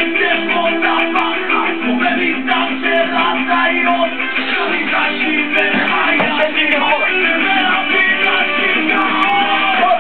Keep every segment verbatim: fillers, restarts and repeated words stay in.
בצפות הפחד ובביתם של הזיות שריגשים וחיילים ולהבין לשיגעון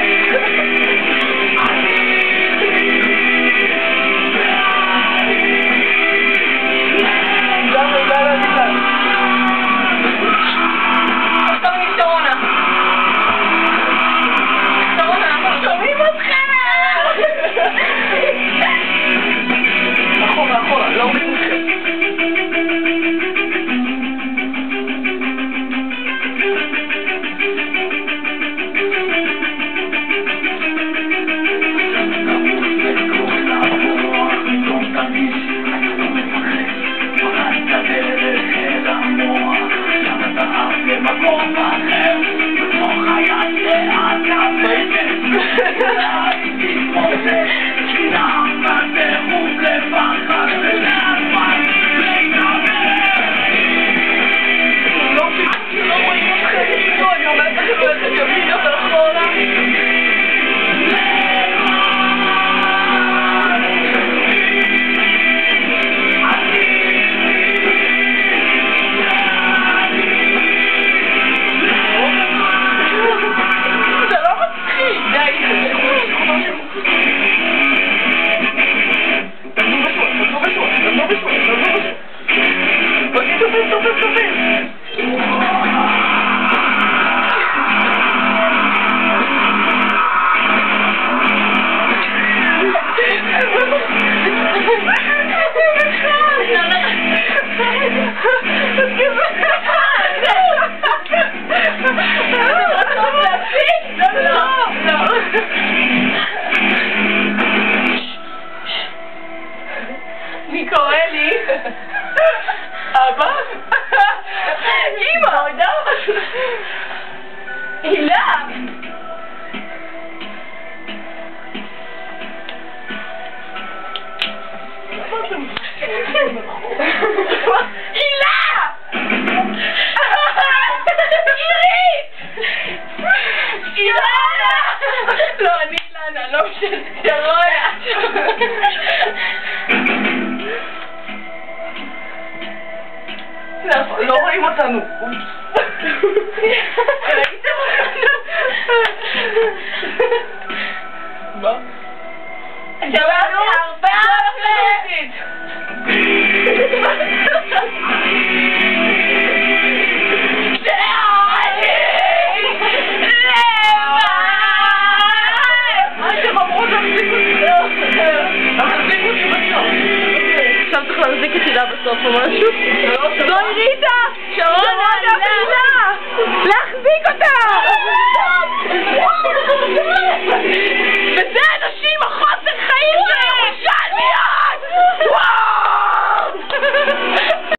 מי קורא לי? אבא? אמא! הילה! הילה! עירית! אילנה! לא, אני אילנה, לא משנה, ירויה! לא רואים אותנו. ראיתם אותנו? מה? שמענו הרבה הרבה! עכשיו צריך להחזיק את הילה בסוף או משהו?